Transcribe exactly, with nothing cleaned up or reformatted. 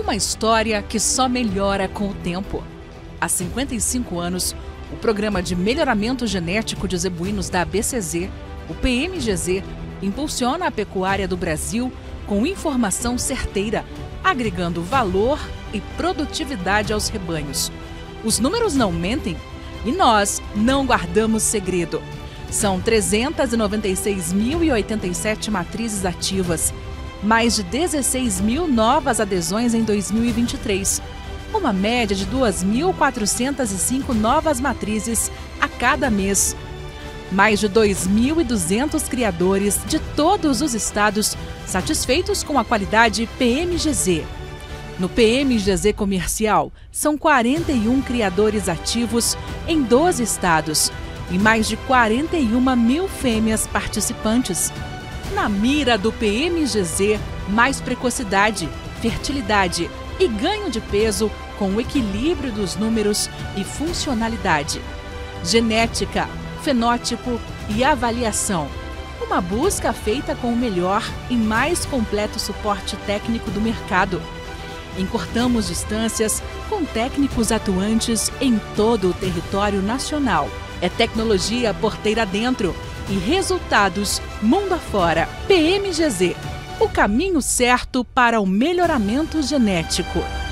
uma história que só melhora com o tempo. Há cinquenta e cinco anos, o Programa de Melhoramento Genético de Zebuínos da A B C Z, o P M G Z, impulsiona a pecuária do Brasil com informação certeira, agregando valor e produtividade aos rebanhos. Os números não mentem e nós não guardamos segredo. São trezentas e noventa e seis mil e oitenta e sete matrizes ativas, mais de dezesseis mil novas adesões em dois mil e vinte e três, uma média de duas mil quatrocentas e cinco novas matrizes a cada mês. Mais de dois mil e duzentos criadores de todos os estados satisfeitos com a qualidade P M G Z. No P M G Z Comercial, são quarenta e um criadores ativos em doze estados e mais de quarenta e uma mil fêmeas participantes. Na mira do P M G Z, mais precocidade, fertilidade e ganho de peso com o equilíbrio dos números e funcionalidade. Genética, fenótipo e avaliação. Uma busca feita com o melhor e mais completo suporte técnico do mercado. Encurtamos distâncias com técnicos atuantes em todo o território nacional. É tecnologia porteira dentro e resultados mundo afora. P M G Z, o caminho certo para o melhoramento genético.